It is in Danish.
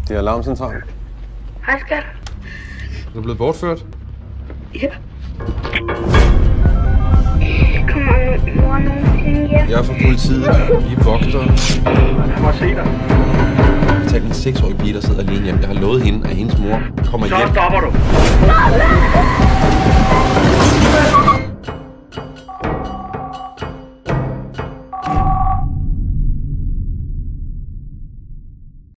Det er alarmcentralen. Hej, skat. Er du blevet bortført? Ja. Kommer mor nogensinde hjem? Jeg er fra politiet. Vi er vogtere. Jeg må se dig. Jeg tager en 6-årig pige, der sidder alene hjemme. Jeg har lovet hende, at hendes mor kommer hjem. Så stopper du.